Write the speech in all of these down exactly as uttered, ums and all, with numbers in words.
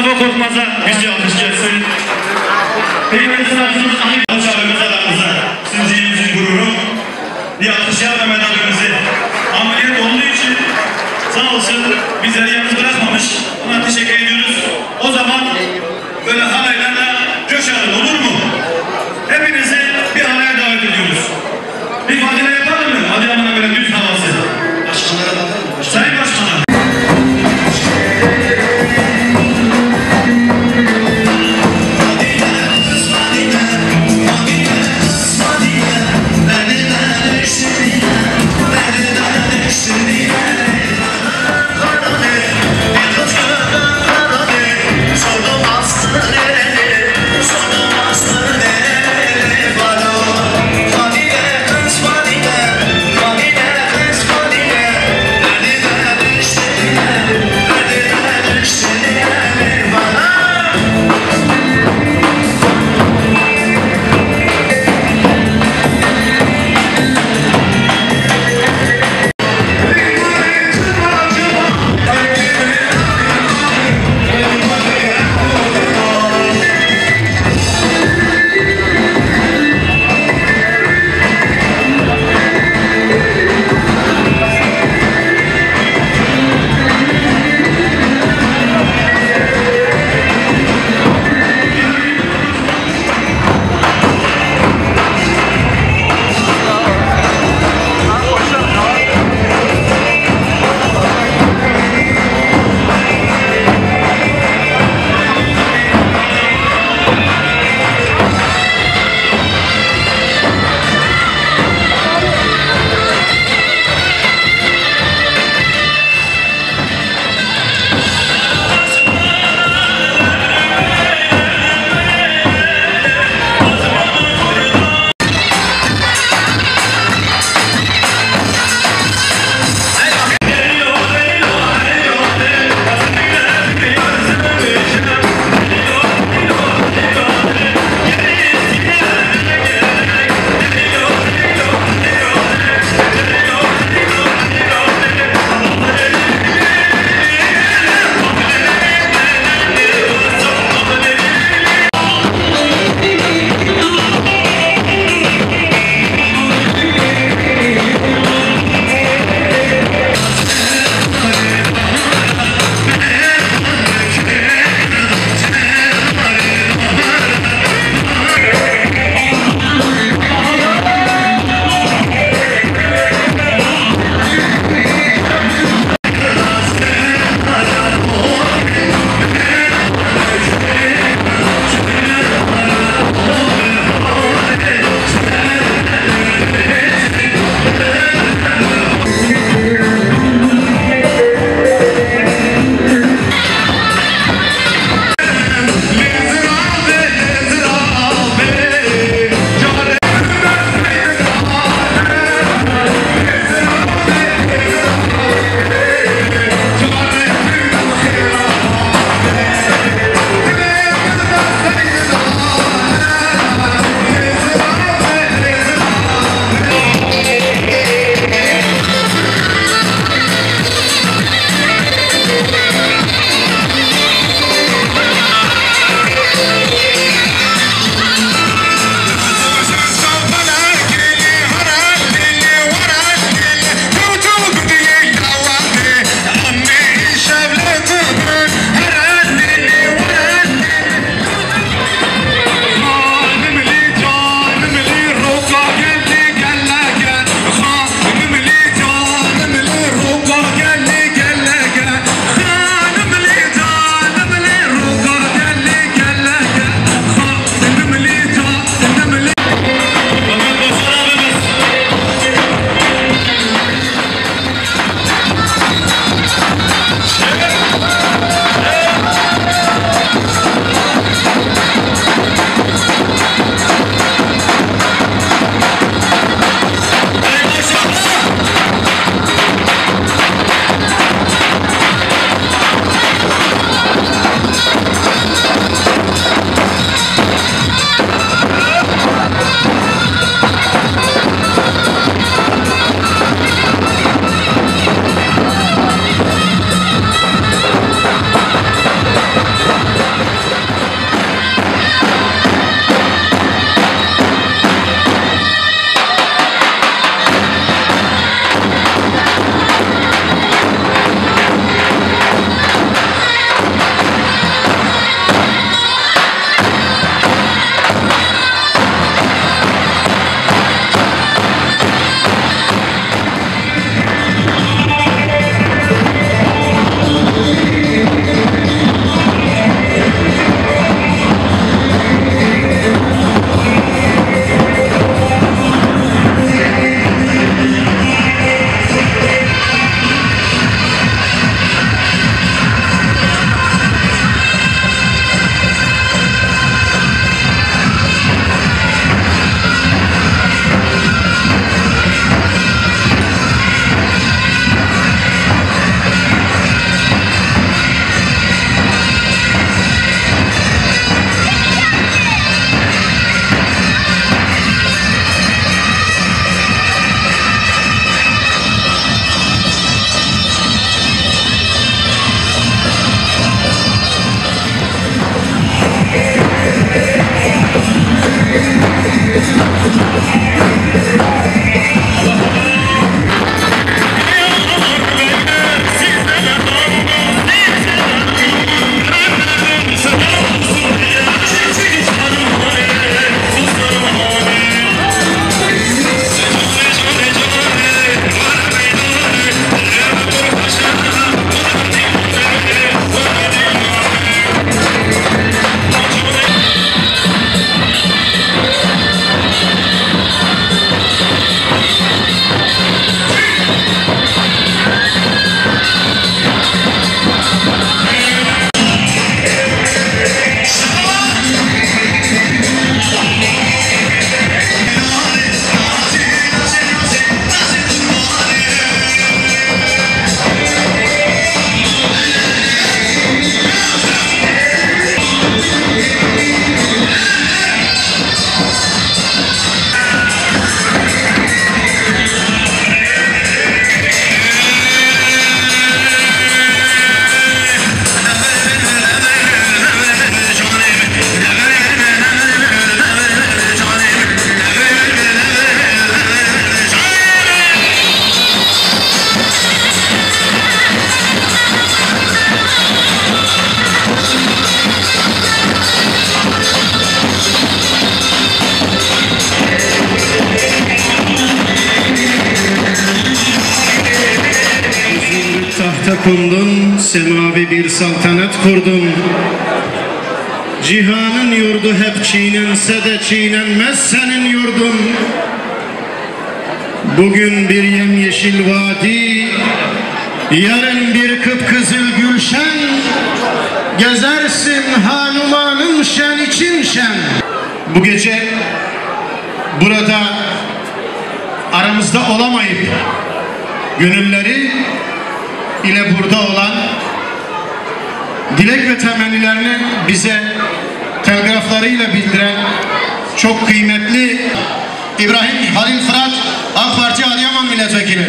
Mustafa Korkmaz'a bir alkış gelsin. Kıymetli sanatçımız Ahmet Alçağımız aramızda. Sizciğimizin gururu. Bir alkışlayalım medalimizi. Ameliyat olduğu için sağ olsun bizleri yalnız bırakmamış. Ona teşekkür ediyoruz. O zaman böyle halaylarla coşalım, olur mu? Hepinizi bir halaya davet ediyoruz. Bir fadile yapalım mı? Hadi ama böyle düz havası. Başkanlara bakalım. Sayın Başkanım. Fadime, kız Fadime. Kundun, semavi bir saltanat kurdun. Cihanın yurdu hep çiğnense de çiğnenmez senin yurdun. Bugün bir yemyeşil vadi, yarın bir kıpkızıl gülşen. Gezersin hanumanın şen için şen. Bu gece burada aramızda olamayıp gönülleri ile burada olan, dilek ve temennilerini bize telgraflarıyla bildiren çok kıymetli İbrahim Halil Fırat, AK Parti Adıyaman Milletvekili.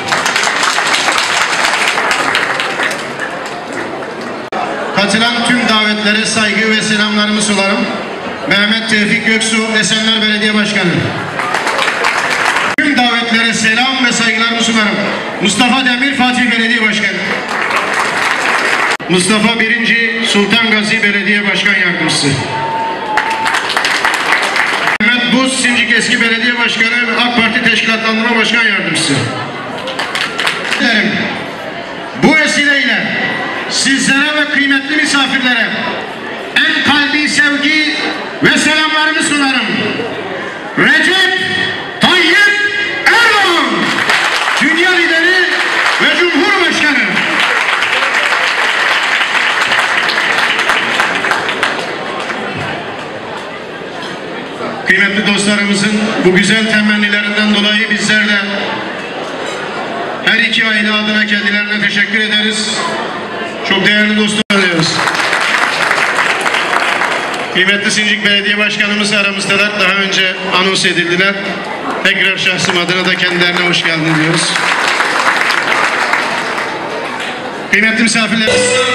Katılan tüm davetlere saygı ve selamlarımı sunarım. Mehmet Tevfik Göksu, Esenler Belediye Başkanı. Tüm davetlere selam ve saygılarımı sunarım. Mustafa Demir, Fatih Belediye Başkanı. Mustafa birinci Sultan Gazi Belediye Başkan Yardımcısı. Mehmet Buz, Sincik Eski Belediye Başkanı ve AK Parti Teşkilatlandırma Başkan Yardımcısı. Bu vesileyle sizlere ve kıymetli misafirlere en kalbi sevgi ve selamlarımı sunarım. Recep Tayyip Erdoğan, Dünya Lideri ve Cumhurbaşkanı. Kıymetli dostlarımızın bu güzel temennilerinden dolayı bizler de her iki aile adına kendilerine teşekkür ederiz. Çok değerli dostlar diyoruz. Kıymetli Sincik Belediye Başkanımız aramızdalar. Daha önce anons edildiler. Tekrar şahsım adına da kendilerine hoş geldin diyoruz. Kıymetli misafirler.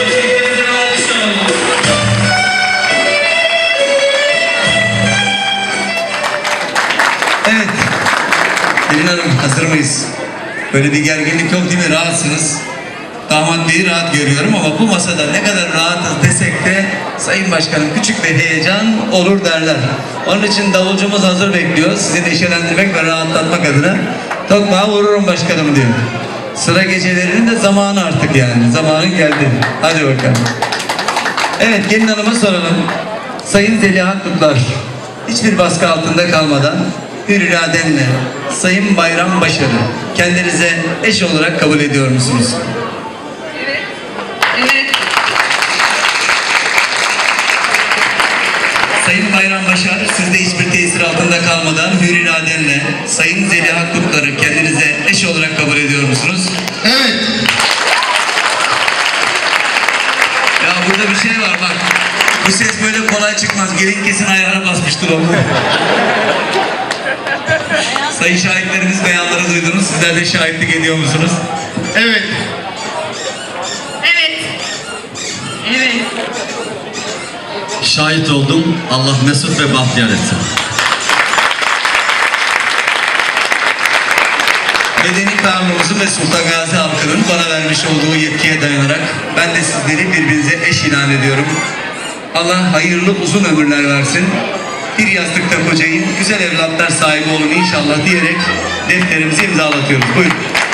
Evet. Gelin Hanım, hazır mıyız? Böyle bir gerginlik yok değil mi? Rahatsınız. Damat Bey'i rahat görüyorum ama bu masada ne kadar rahatız desek de Sayın Başkanım küçük bir heyecan olur derler. Onun için davulcumuz hazır bekliyor. Sizi neşelendirmek ve rahatlatmak adına tokmağa vururum başkanım diyor. Sıra gecelerinin de zamanı artık yani. Zamanın geldi. Hadi bakalım. Evet, gelin hanıma soralım. Sayın Zeliha Kutlar hiçbir baskı altında kalmadan hür iradenle Sayın Bayram Başar'ı kendinize eş olarak kabul ediyor musunuz? Evet. Evet. Sayın Bayram Başar, siz de hiçbir tesir altında kalmadan hür iradenle Sayın Zeliha Kutlar'ı kendinize eş olarak kabul ediyor musunuz? Evet. Ya burada bir şey var bak. Bu ses böyle kolay çıkmaz. Gelin kesin ayağına basmıştır onu. Sayın şahitlerimiz beyanları duydunuz. Sizler de şahitlik ediyor musunuz? Evet. Evet. Evet. Şahit oldum. Allah mesut ve bahtiyar etsin. Medeni kanunumuzun ve Sultan Gazi halkının bana vermiş olduğu yetkiye dayanarak ben de sizleri birbirinize eş ilan ediyorum. Allah hayırlı uzun ömürler versin. Bir yastıkta kocayın, güzel evlatlar sahibi olun inşallah diyerek defterimizi imzalatıyoruz. Buyurun.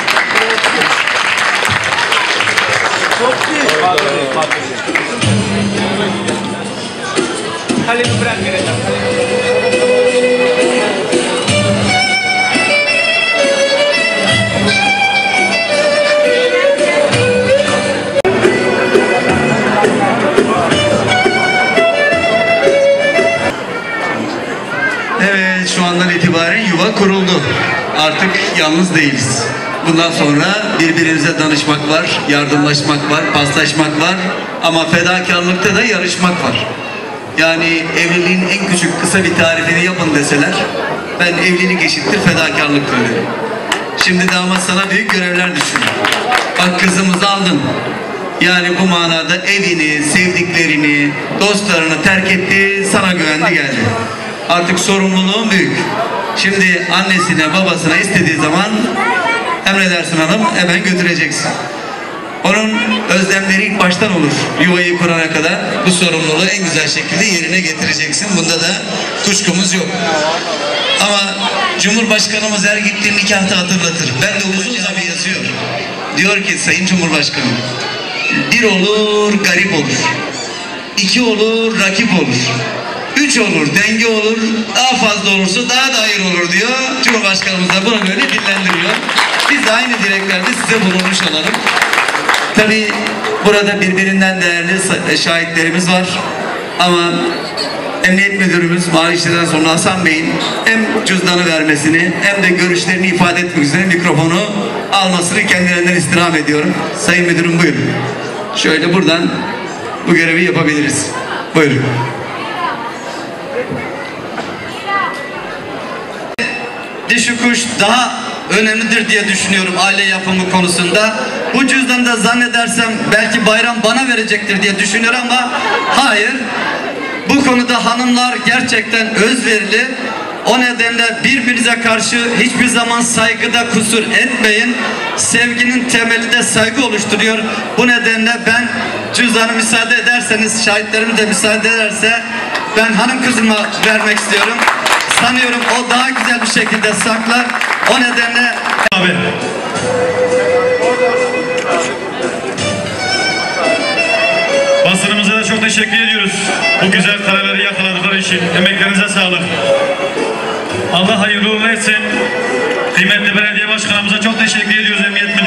Evet, şu andan itibaren yuva kuruldu. Artık yalnız değiliz. Bundan sonra birbirimize danışmak var, yardımlaşmak var, paslaşmak var. Ama fedakarlıkta da yarışmak var. Yani evliliğin en küçük kısa bir tarifini yapın deseler, ben evlilik eşittir fedakarlıktır derim. Şimdi damat sana büyük görevler düşüyor. Bak kızımızı aldın. Yani bu manada evini, sevdiklerini, dostlarını terk etti, sana güvendi geldi. Artık sorumluluğun büyük. Şimdi annesine, babasına istediği zaman emredersin hanım, hemen götüreceksin. Onun özlemleri ilk baştan olur. Yuvayı kurana kadar bu sorumluluğu en güzel şekilde yerine getireceksin. Bunda da kuşkumuz yok. Ama Cumhurbaşkanımız her gittiği nikahta hatırlatır. Ben de uzun zaman yazıyor. Diyor ki Sayın Cumhurbaşkanım, bir olur garip olur. İki olur rakip olur. Üç olur denge olur. Daha fazla olursa daha da hayır olur diyor. Cumhurbaşkanımız da bunu böyle dillendiriyor. Biz de aynı dileklerde size bulunmuş olalım. Tabii burada birbirinden değerli şahitlerimiz var. Ama Emniyet Müdürümüz Mağişli'den sonra Hasan Bey'in hem cüzdanı vermesini hem de görüşlerini ifade etmek üzere mikrofonu almasını kendilerinden istirham ediyorum. Sayın Müdürüm buyurun. Şöyle buradan bu görevi yapabiliriz. Buyurun. Dişi kuş daha önemlidir diye düşünüyorum aile yapımı konusunda. Bu cüzdanı da zannedersem belki bayram bana verecektir diye düşünüyorum ama hayır. Bu konuda hanımlar gerçekten özverili. O nedenle birbirinize karşı hiçbir zaman saygıda kusur etmeyin. Sevginin temeli de saygı oluşturuyor. Bu nedenle ben cüzdanı müsaade ederseniz, şahitlerimiz de müsaade ederse ben hanım kızıma vermek istiyorum. Sanıyorum o daha güzel bir şekilde saklar. O nedenle... Abi. Basınımıza da çok teşekkür ediyoruz. Bu güzel kareleri yakaladıkları için. Emeklerinize sağlık. Allah hayırlı uğurlu etsin. Kıymetli belediye başkanımıza çok teşekkür ediyoruz. Emniyet